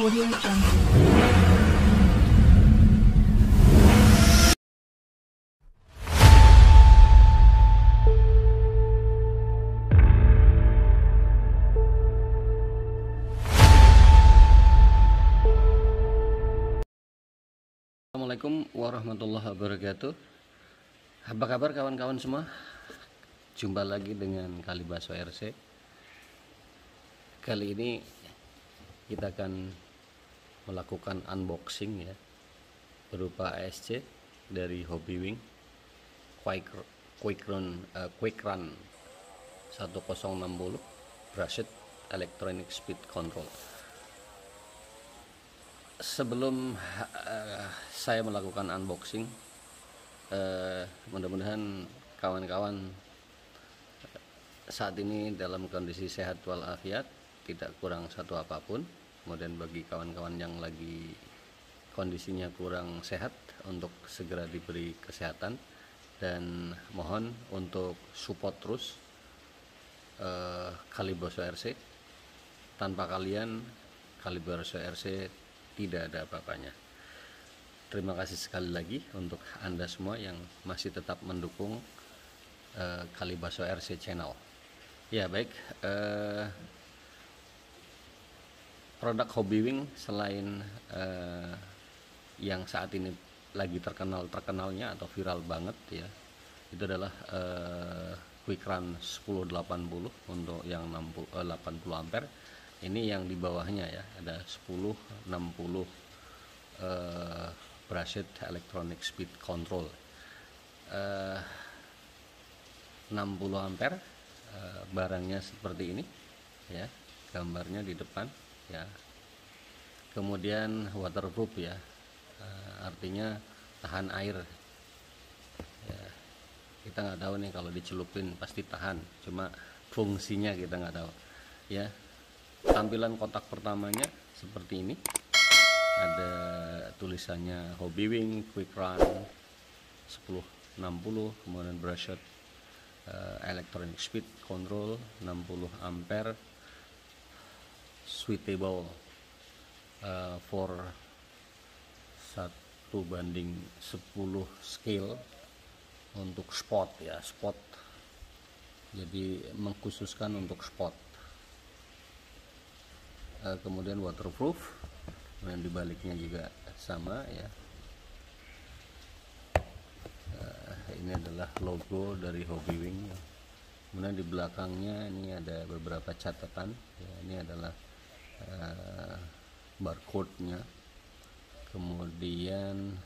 Audio Jungle. Assalamualaikum warahmatullahi wabarakatuh. Apa kabar kawan-kawan semua? Jumpa lagi dengan Kalibaso RC. Kali ini kita akan melakukan unboxing ya, berupa ASC dari Hobbywing Quick Run 1060 Brushed Electronic Speed Control. Sebelum saya melakukan unboxing, mudah-mudahan kawan-kawan saat ini dalam kondisi sehat walafiat, tidak kurang satu apapun. Kemudian bagi kawan-kawan yang lagi kondisinya kurang sehat, untuk segera diberi kesehatan, dan mohon untuk support terus Kalibaso RC. Tanpa kalian, Kalibaso RC tidak ada apa-apanya. Terima kasih sekali lagi untuk Anda semua yang masih tetap mendukung Kalibaso RC channel. Ya baik, produk Hobbywing selain yang saat ini lagi terkenalnya atau viral banget ya, itu adalah Quick Run 1080 untuk yang 80 ampere. Ini yang di bawahnya ya, ada 1060 Brushed Electronic Speed Control 60 ampere. Barangnya seperti ini ya, gambarnya di depan ya. Kemudian waterproof ya, artinya tahan air ya. Kita nggak tahu nih, kalau dicelupin pasti tahan, cuma fungsinya kita nggak tahu ya. Tampilan kotak pertamanya seperti ini, ada tulisannya Hobbywing Quick Run 1060, kemudian Brushed Electronic Speed Control 60 ampere, suitable for 1:10 scale untuk sport ya, sport, jadi mengkhususkan untuk sport. Kemudian waterproof, dan dibaliknya juga sama ya. Ini adalah logo dari Hobbywing. Kemudian di belakangnya ini ada beberapa catatan ya, ini adalah barcode-nya. Kemudian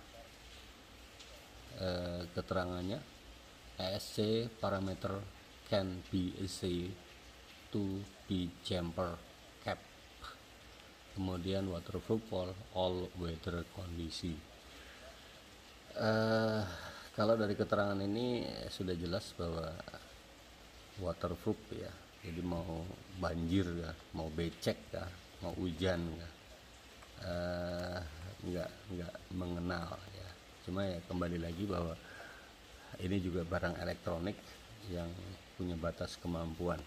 keterangannya, ASC parameter can be assayed to be jumper cap. Kemudian waterproof for all weather kondisi. Kalau dari keterangan ini sudah jelas bahwa waterproof ya, jadi mau banjir ya, mau becek ya, mau hujan ya, nggak mengenal ya. Cuma ya kembali lagi bahwa ini juga barang elektronik yang punya batas kemampuan.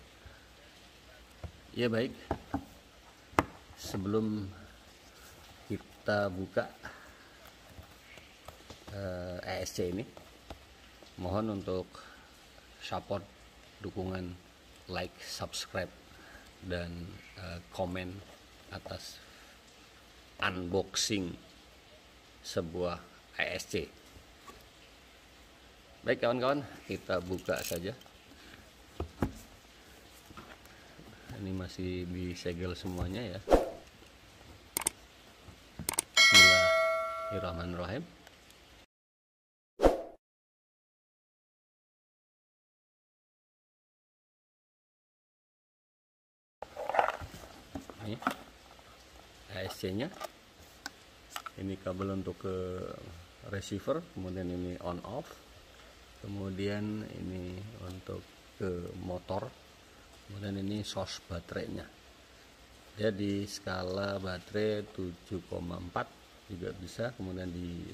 Ya baik, sebelum kita buka ASC ini, mohon untuk support, dukungan, like, subscribe, dan komen atas unboxing sebuah ASC. Baik kawan-kawan, kita buka saja. Ini masih disegel semuanya ya. Bismillahirrahmanirrahim. Ini ASC-nya. Ini kabel untuk ke receiver, kemudian ini on off, kemudian ini untuk ke motor, kemudian ini source baterainya. Jadi skala baterai 7,4 juga bisa, kemudian di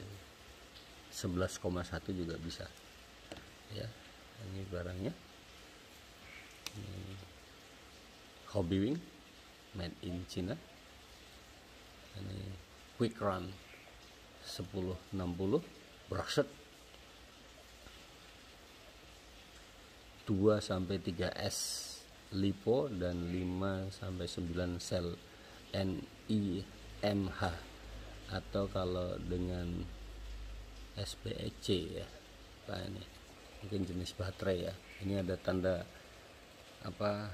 11,1 juga bisa ya. Ini barangnya, ini Hobbywing made in China. Ini quick run 1060 brushed 2-3S lipo dan 5-9 sel NIMH, atau kalau dengan SPEC ya Pak, ini mungkin jenis baterai ya. Ini ada tanda apa,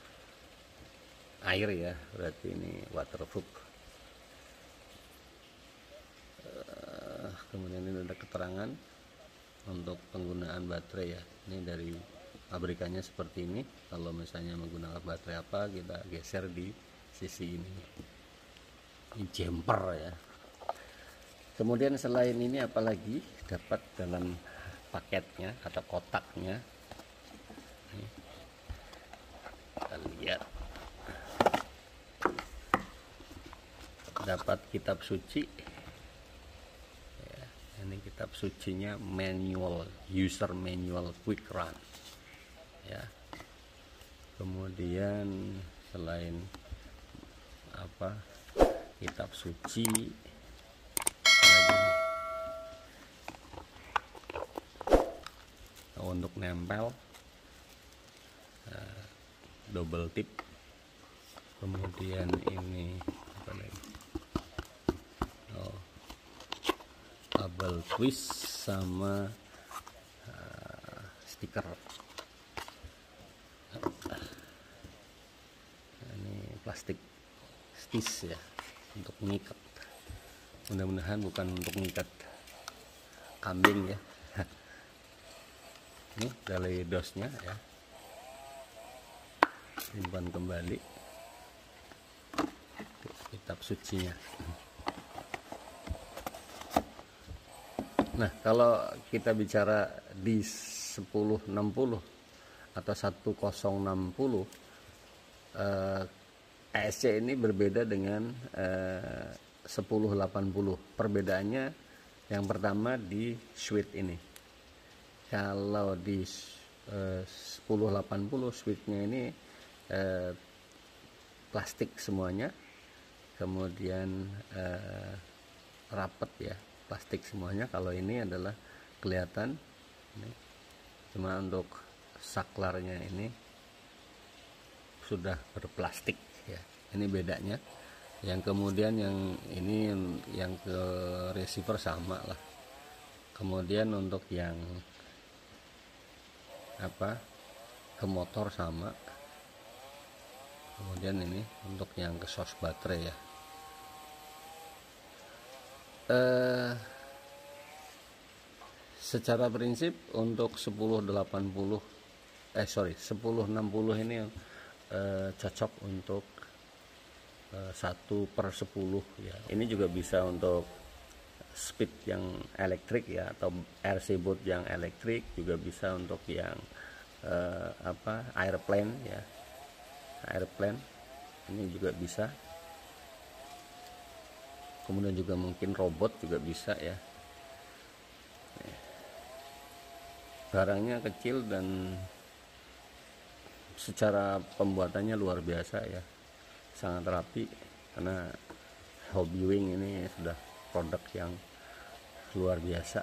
air ya, berarti ini waterproof. Kemudian ini ada keterangan untuk penggunaan baterai ya. Ini dari pabrikannya seperti ini. Kalau misalnya menggunakan baterai apa, kita geser di sisi ini. Ini jumper ya. Kemudian selain ini apalagi dapat dalam paketnya atau kotaknya. Ini, kita lihat dapat kitab suci ya, ini kitab sucinya, manual, user manual quick run ya. Kemudian selain apa, kitab suci lagi untuk nempel, double tip. Kemudian ini apa lagi, bubble twist sama stiker. Ini plastik stis ya, untuk mengikat. Mudah-mudahan bukan untuk mengikat kambing ya. Ini dari dosnya ya, simpan kembali kitab sucinya. Nah, kalau kita bicara di 1060 atau 1060, ESC ini berbeda dengan 1080. Perbedaannya yang pertama di switch ini. Kalau di 1080 switchnya ini plastik semuanya, kemudian rapet ya, plastik semuanya. Kalau ini adalah kelihatan ini, cuma untuk saklarnya ini sudah berplastik ya. Ini bedanya. Yang kemudian yang ini yang ke receiver sama lah. Kemudian untuk yang apa, ke motor sama. Kemudian ini untuk yang ke source baterai ya. Secara prinsip untuk 1060 ini cocok untuk 1/10 ya. Ini juga bisa untuk speed yang elektrik ya, atau RC boot yang elektrik, juga bisa untuk yang airplane ya, airplane ini juga bisa. Kemudian juga mungkin robot juga bisa ya. Barangnya kecil dan secara pembuatannya luar biasa ya, sangat rapi, karena Hobbywing ini sudah produk yang luar biasa.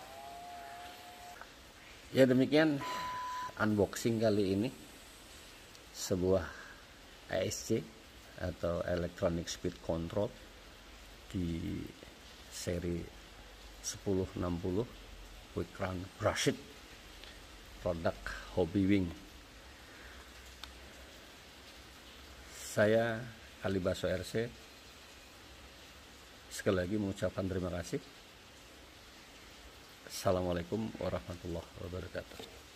Ya, demikian unboxing kali ini sebuah ESC atau Electronic Speed Control di seri 1060 Quick Run Brushed, produk Hobbywing. Saya Alibaso RC sekali lagi mengucapkan terima kasih. Assalamualaikum warahmatullahi wabarakatuh.